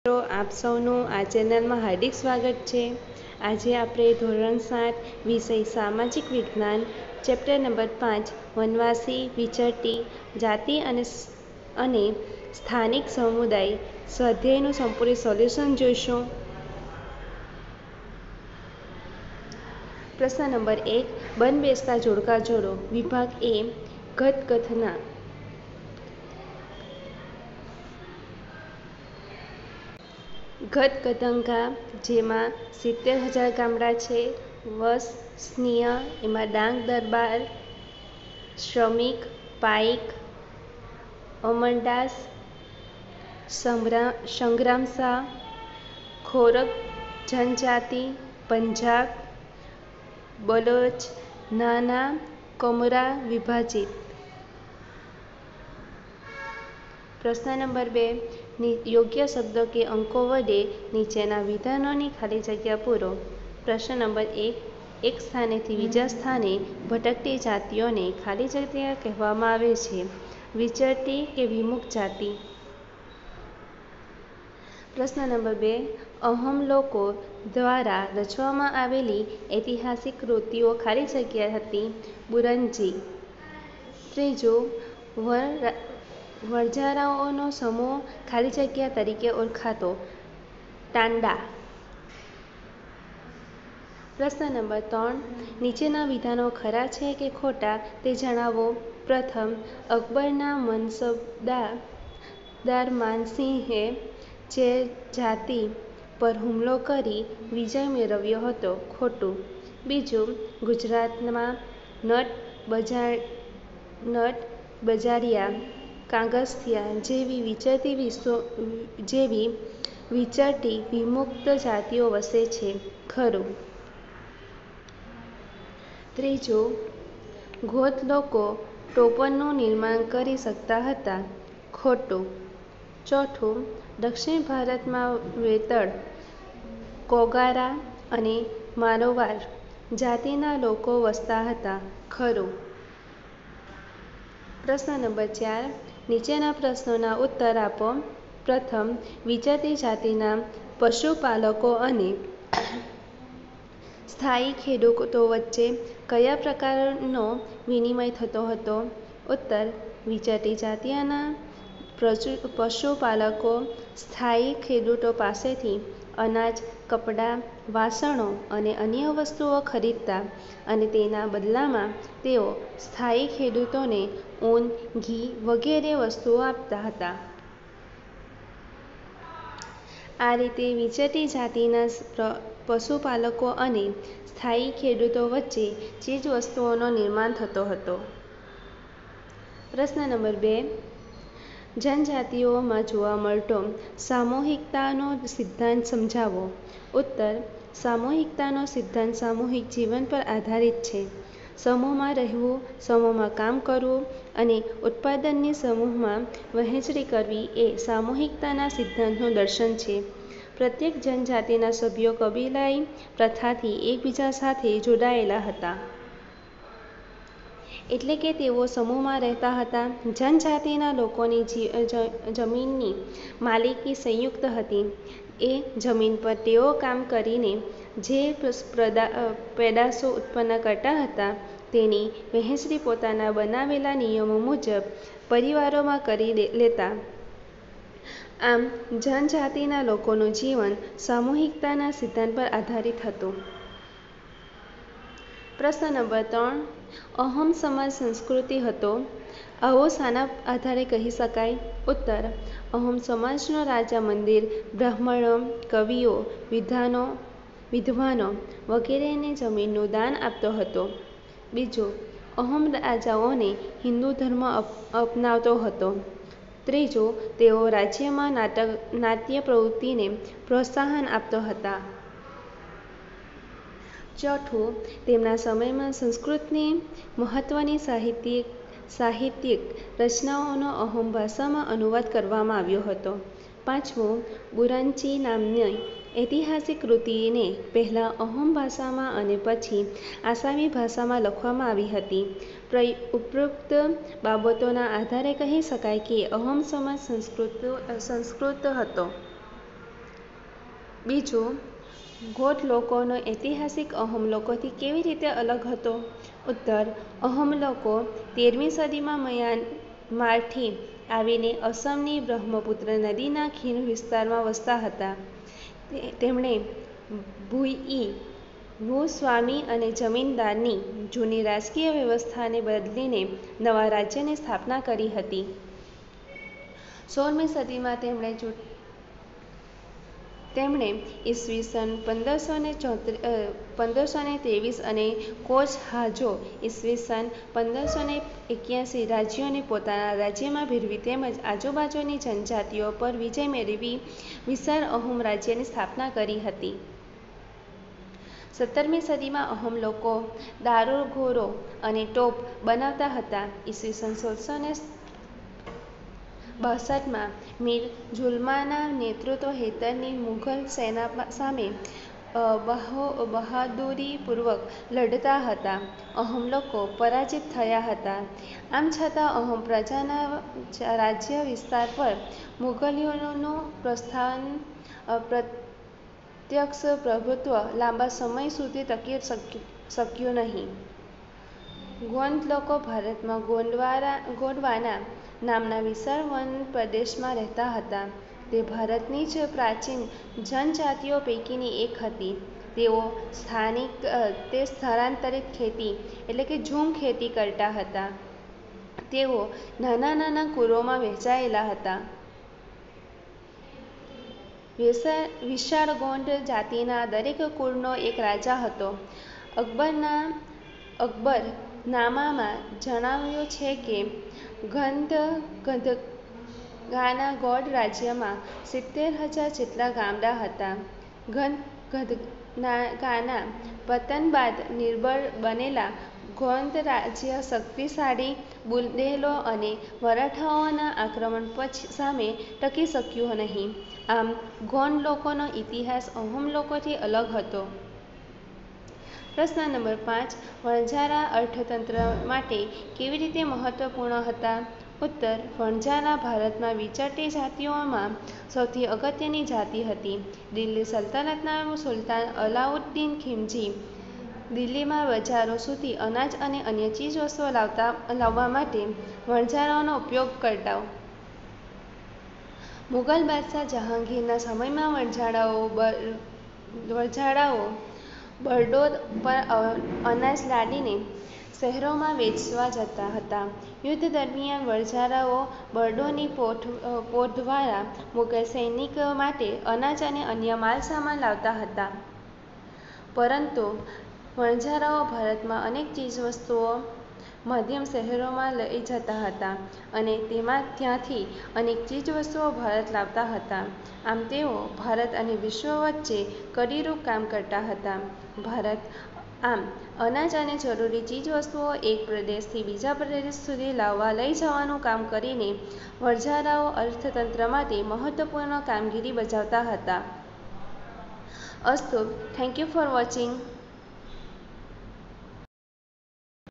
મિત્રો, આપ સૌનું આ ચેનલમાં હાર્દિક સ્વાગત છે. આજે આપણે ધોરણ 7 વિષય સામાજિક વિજ્ઞાન ચેપ્ટર નંબર 5 વનવાસી વિચરતી જાતિ અને સ્થાનિક સમુદાય સ્વાધ્યાયનું સંપૂર્ણ સોલ્યુશન જોઈશું. પ્રશ્ન નંબર 1, બંધબેસતા જોડકા જોડો. વિભાગ એ, ગતકથના. ગતકથંકા, જેમાં 70,000 ગામડાં છે. વસનીય, એમાં ડાંગ દરબાર, શ્રમિક, પાઈક, અમરદાસ, સંગ્રામ શાહ, ખોરક જનજાતિ, પંજાબ, બલોચ, નાના, કમરા, વિભાજિત. પ્રશ્ન નંબર 2, યોગ્ય શબ્દો કે અંકો વડે નીચેના વિધાનોની ખાલી જગ્યા પૂરો. પ્રશ્ન નંબર 1, એક સ્થાનેથી બીજા સ્થાને ભટકતી જાતિઓને ખાલી જગ્યા કહેવામાં આવે છે. વિચરતી કે વિમુખ જાતિ. પ્રશ્ન નંબર 2, અહોમ લોકો દ્વારા રચવામાં આવેલી ઐતિહાસિક કૃતિઓ ખાલી જગ્યા હતી. બુરંજી. ત્રીજું, વણજારાઓનો સમૂહ ખાલી જગ્યા તરીકે ઓળખાતો. ટાંડા. પ્રશ્ન નંબર 3, નીચેના વિધાનો ખરા છે કે ખોટા તે જણાવો. પ્રથમ, અકબરના મનસબદાર માનસિંહે ચેર જાતિ પર હુમલો કરી વિજય મેળવ્યો હતો. ખોટું. બીજું, ગુજરાતમાં નટ બજારિયા, કાગસિયા જેવી વિચરતી વિમુક્ત જાતિઓ વસે છે. ખરું. ત્રીજું, ગોત લોકો ટોપરનું નિર્માણ કરી શકતા હતા. ખોટું. ચોથું, દક્ષિણ ભારતમાં વેતળ, કોગારા અને મારવાર જાતિના લોકો વસતા હતા. ખરું. પ્રશ્ન નંબર 4, નીચેના પ્રશ્નોના ઉત્તર આપો. પ્રથમ, વિચરતી જાતિના પશુપાલકો અને સ્થાયી ખેડૂતો વચ્ચે કયા પ્રકારનો વિનિમય થતો હતો? ઉત્તર, વિચરતી જાતિના પશુપાલકો સ્થાયી ખેડૂતો પાસેથી અનાજ, કપડાં, વાસણો અને અન્ય વસ્તુઓ ખરીદતા અને તેના બદલામાં તેઓ સ્થાયી ખેડૂતોને ઊન, ઘી વગેરે વસ્તુઓ આપતા હતા. આ રીતે વિચરતી જાતિના પશુપાલકો અને સ્થાયી ખેડૂતો વચ્ચે ચીજવસ્તુઓનો નિર્માણ થતો હતો. પ્રશ્ન નંબર 2, જનજાતિઓમાં જોવા મળતો સામૂહિકતાનો સિદ્ધાંત સમજાવો. ઉત્તર, સામૂહિકતાનો સિદ્ધાંત સામૂહિક જીવન પર આધારિત છે. સમૂહમાં રહેવું, સમૂહમાં કામ કરવું અને ઉત્પાદનની સમૂહમાં વહેંચણી કરવી એ સામૂહિકતાના સિદ્ધાંતનું દર્શન છે. પ્રત્યેક જનજાતિના સભ્યો કબીલાઈ પ્રથાથી એકબીજા સાથે જોડાયેલા હતા. એટલે કે તેઓ સમૂહમાં રહેતા હતા. જનજાતિના લોકોની જમીનની માલિકી સંયુક્ત હતી. એ જમીન પર તેઓ કામ કરીને જે પેદાશો ઉત્પન્ન કરતા હતા તેની વહેંચણી પોતાના બનાવેલા નિયમો મુજબ પરિવારોમાં કરી લેતા. આમ જનજાતિના લોકોનું જીવન સામૂહિકતાના સિદ્ધાંત પર આધારિત હતું. પ્રશ્ન નંબર 3, અહોમ સમાજ સંસ્કૃતિ હતો. આવો શાના આધારે કહી શકાય? ઉત્તર, અહોમ સમાજનો રાજા મંદિર, બ્રાહ્મણો, કવિઓ, વિદ્વાનો વગેરેને જમીનનું દાન આપતો હતો. બીજું, અહોમ રાજાઓને હિન્દુ ધર્મ અપનાવતો હતો. ત્રીજું, તેઓ રાજ્યમાં નાટ્ય પ્રવૃત્તિને પ્રોત્સાહન આપતા હતા. ચોથું, તેમના સમયમાં સંસ્કૃતની મહત્વની સાહિત્યિક રચનાઓનો અહોમ ભાષામાં અનુવાદ કરવામાં આવ્યો હતો. પાંચમું, બુરંજી નામની ઐતિહાસિક કૃતિને પહેલાં અહોમ ભાષામાં અને પછી આસામી ભાષામાં લખવામાં આવી હતી. ઉપરોક્ત બાબતોના આધારે કહી શકાય કે અહોમ સમાજ સંસ્કૃત હતો. બીજું, ગોંડ લોકોનો ઐતિહાસિક અહોમ લોકોથી કેવી રીતે અલગ હતો? ઉત્તર: અહોમ લોકો 13મી સદીમાં મ્યાનમારથી આવીને અસમની બ્રહ્મપુત્ર નદીના ખીણ વિસ્તારમાં વસતા હતા. તેમણે ભુઇ, ભૂસ્વામી અને જમીનદારની જૂની રાજકીય વ્યવસ્થાને બદલીને નવા રાજ્યની સ્થાપના કરી હતી. 16મી સદીમાં તેમણે ઈસવીસન 1523 અને કોચ હાજો ઈસવીસન 1581 રાજ્યોને પોતાના રાજ્યમાં ભેળવી તેમજ આજુબાજુની જનજાતિઓ પર વિજય મેળવી વિશાળ અહોમ રાજ્યની સ્થાપના કરી હતી. 17મી સદીમાં અહોમ લોકો દારૂગોળો અને તોપ બનાવતા હતા. ઈસવીસન 1662માં મીર જુલમાના નેતૃત્વ હેઠળની મુઘલ સેના સામે બહાદુરીપૂર્વક લડતા હતા. અહોમ લોકો પરાજિત થયા હતા. આમ છતાં અહોમ પ્રજાના રાજ્ય વિસ્તાર પર મુઘલોનું પ્રત્યક્ષ પ્રભુત્વ લાંબા સમય સુધી ટકી શક્યું નહીં. ગોંડ લોકો ભારતમાં ગોંડવાના નામના વિશાળ વન પ્રદેશમાં રહેતા હતા. તે ભારતની જ પ્રાચીન જનજાતિઓ પૈકીની એક હતી. તેઓ સ્થળાંતરિત ખેતી એટલે કે ઝૂમ ખેતી કરતા હતા. તેઓ નાના નાના કુળોમાં વહેંચાયેલા હતા. વિશાળ ગોંડ જાતિના દરેક કુળનો એક રાજા હતો. અકબરનામામાં જણાવાયું છે કે ગંધગાના ગોંડ રાજ્યમાં 70,000 જેટલા ગામડા હતા. ગંધગાના પતન બાદ નિર્બળ બનેલા ગોંડ રાજ્ય શક્તિશાળી બુંદેલો અને મરાઠાઓના આક્રમણ સામે ટકી શક્યું નહીં. આમ ગોંડ લોકોનો ઇતિહાસ અહોમ લોકોથી અલગ હતો. પ્રશ્ન નંબર 5. વણઝારા અર્થતંત્ર માટે કેવી રીતે મહત્વપૂર્ણ હતા? ઉત્તર: વણઝારા ભારતમાં વિચરતી જાતિઓમાં સૌથી અગત્યની જાતિ હતી. દિલ્હી સલ્તનતના સુલતાન અલાઉદ્દીન ખિલજી દિલ્હીમાં બજારો સુધી અનાજ અને અન્ય ચીજવસ્તુઓ લાવવા માટે વણઝારાનો ઉપયોગ કરતો. મુગલ બાદશાહ જહાંગીરના સમયમાં વણઝારાઓ બળદો પર અનાજ લાદીને શહેરોમાં વેચવા જતા હતા. યુદ્ધ દરમિયાન વણઝારાઓ બળદોની પોઠ દ્વારા મુગલ સૈનિકો માટે અનાજ અને અન્ય માલસામાન લાવતા હતા. પરંતુ વણઝારાઓ ભારતમાં અનેક ચીજવસ્તુઓ મધ્યમ શહેરોમાં લઈ જતા હતા અને ત્યાંથી અનેક ચીજવસ્તુઓ ભારત લાવતા હતા. આમ તેઓ ભારત અને વિશ્વ વચ્ચે કડીરૂપ કામ કરતા હતા. આમ અનાજ અને જરૂરી ચીજવસ્તુઓ એક પ્રદેશથી બીજા પ્રદેશ સુધી લઈ જવાનું કામ કરીને વણઝારાઓ અર્થતંત્ર માટે મહત્વપૂર્ણ કામગીરી બજાવતા હતા. અસ્તુ. Thank you for watching.